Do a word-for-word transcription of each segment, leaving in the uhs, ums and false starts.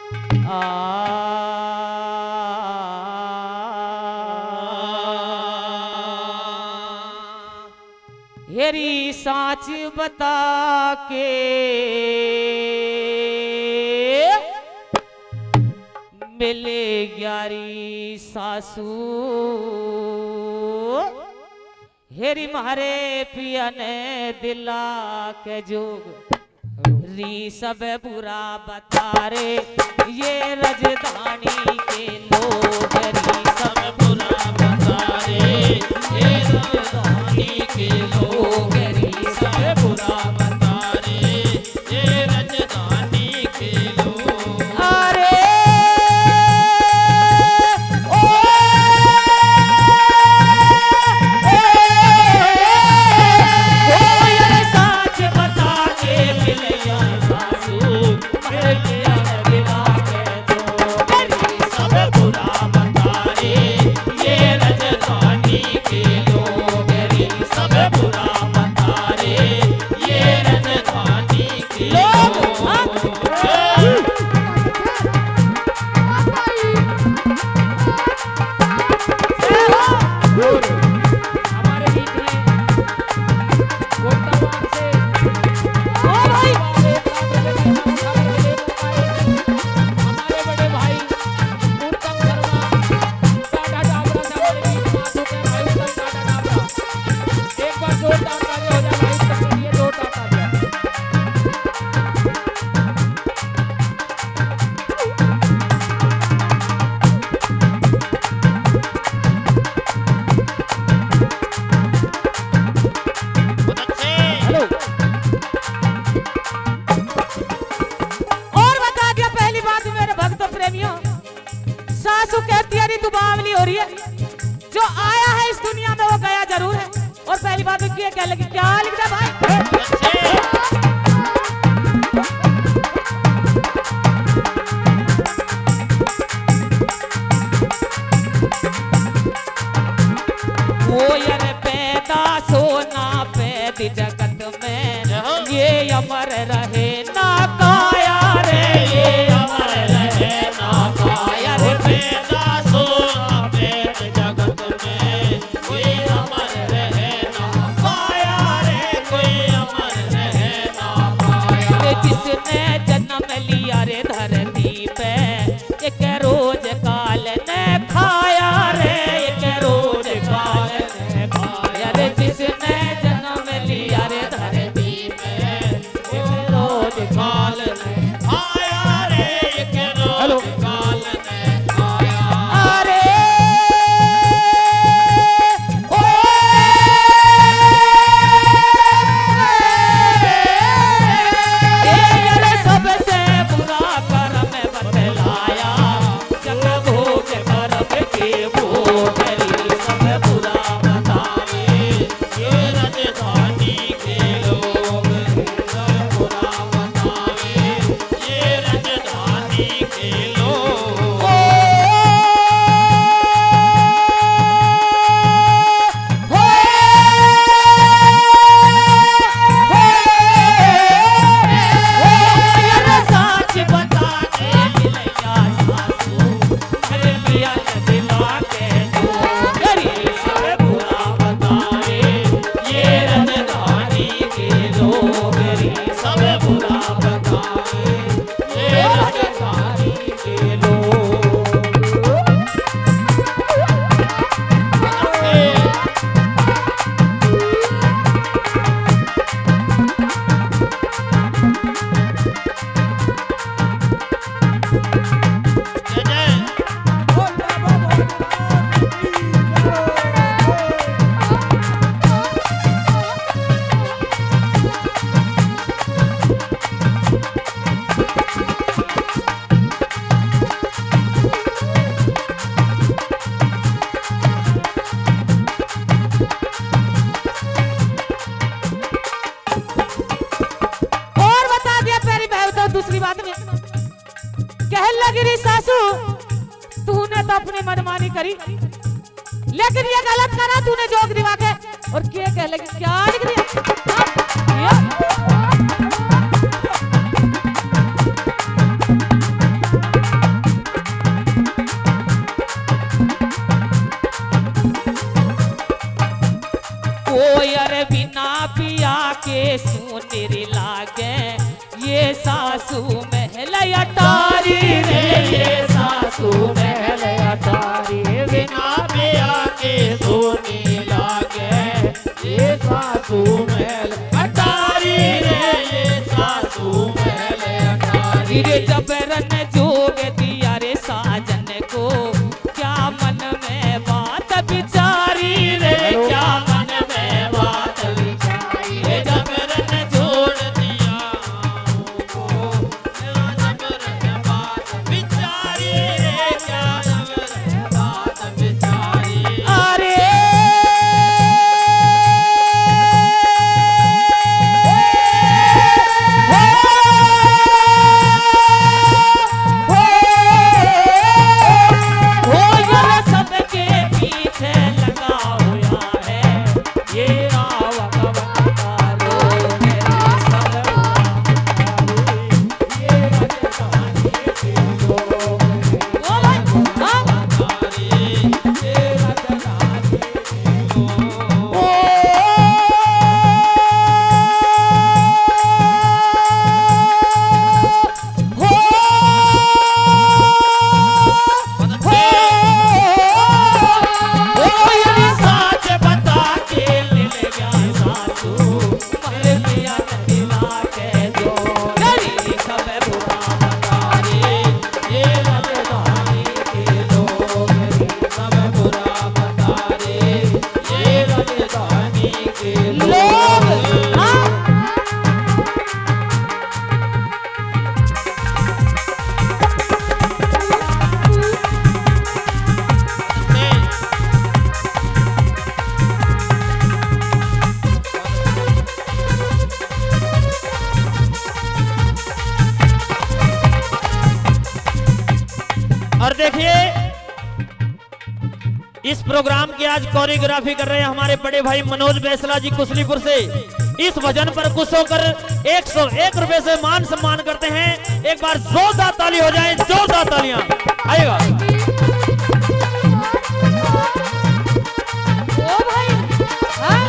हेरी साच बता के मिले ग्यारी सासू हेरी मारे पिया ने दिला के जोग री सब बुरा बता रे ये रजधानी के लोग री सब बुरा बता रे ये रजधानी के लोग री सब बुरा बता रे ये रजधानी के लोग अरे सासू कहती है तू बावली हो रही है जो आया है इस दुनिया में वो गया जरूर है और पहली बात क्या क्या लगी क्या लिख रहा भाई वो यार पैदा सोना पैद जगत में ये अमर रहे ना काया रे ये अमर रहे ना काया रे पैदा सोना पैद जगत में कोई अमर रहे ना काया रे कोई अमर रहे ना काया रे जिसने जन्म लिया रे धरती पे एक रोज काल ने खाया रे एक रोज काल ने खाया रे जिसने जन्म लिया रे धरती पे एक रोज काल ने खाया रे एक रोज काल ने खाया अरे ओ ये सबसे बुरा कर्म बतलाया जग भोग कर्म के भोग री सब बुरा बतावे ये रजधानी के लोग सब बुरा बतावे ये रजधानी के लोग ओ हो यार सच बता के मिलैया सासू मेरे पिया ने दिला के जो गरी सब बुरा बतावे ये रजधानी के लोग री सब बुरा बतावे ये रजधानी के लोग और बता दिया पहली बात तो दूसरी बात में कह लगी री सासू तूने तो अपनी मनमानी करी लेकिन ये गलत करा तूने जोग दिवा के और क्या कह लगी क्या लिख दिया हाँ? ये सुंदर लागे ये सासू महल अटारी रे, ये सासू महल अटारी, बिना बिया के सोनी लागे ये सासू महल अटारी रे, ये सासू महल अटारी रे। जबरन जोग दिया रे साजन को, क्या मन में बात बिचारी रे, क्या मन में बात बिचारी रे। जबरन जोड़ दिया को, क्या जबरन बात बिचारी रे, क्या जबरन बात बिचारी। अरे और देखिए इस प्रोग्राम की आज कोरियोग्राफी कर रहे हैं हमारे बड़े भाई मनोज बैसला जी कुसलीपुर से। इस भजन पर खुश होकर एक सौ एक रुपए से मान सम्मान करते हैं। एक बार जोरदार ताली हो जाए, जोरदार तालियां आएगा। ओ भाई हाँ?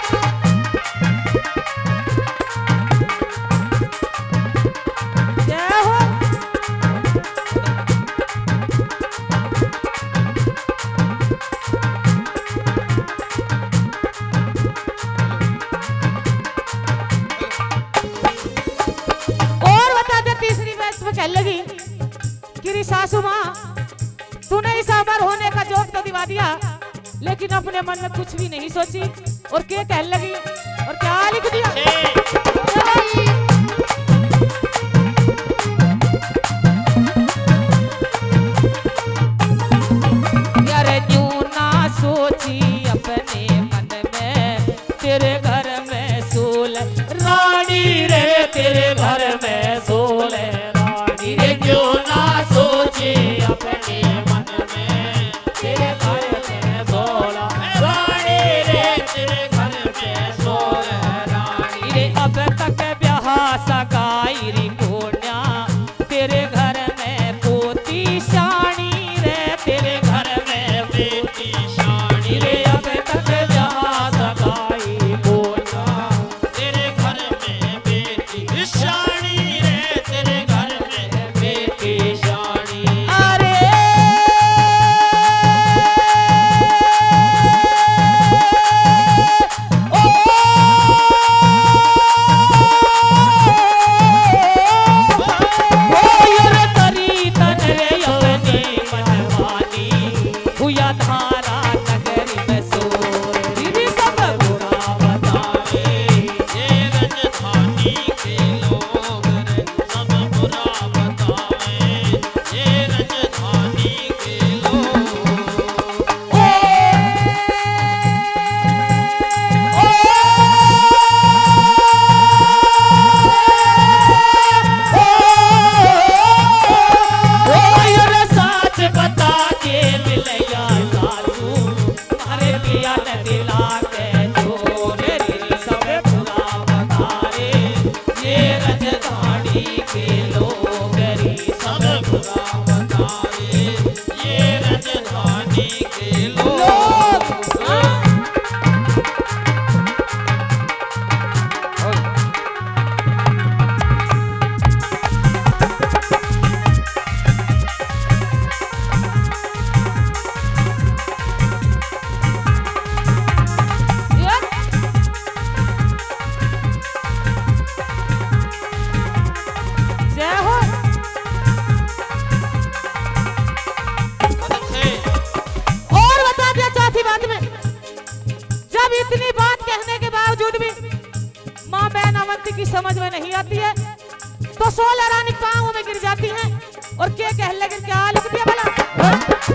क्या हो? कहने लगी कि सासू माँ तूने इस अमर होने का जोक तो दिवा दिया, लेकिन अपने मन में कुछ भी नहीं सोची। और क्या कहने लगी और क्या लिख दिया? यार यूं ना सोची अपने मन में, तेरे घर में सोल रानी रे, तेरे घर में सोल क्यों ना सोची अपने मन में, तेरे घर में सोला रानी रे, तेरे घर में सोला रानी रे। अब तक ब्याह सगाई री कोन्या, तेरे घर में पोती शानी रे, तेरे घर में पोती शानी रे। अब तक ब्याह सगाई कोन्या, तेरे घर में बेटी शानी रे, तेरे घर में शानी। अरे की समझ में नहीं आती है तो सोलह रानी पाँव में गिर जाती हैं और के कह लगे क्या लिख दिया भला।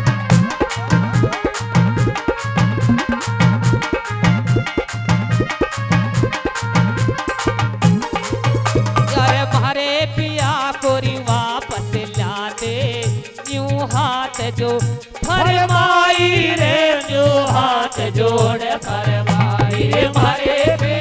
यारे मारे पिया कोरी वापस ला दे यूं हाथ जो फरमाई रे यूं हाथ जोड़ फरमाई रे मारे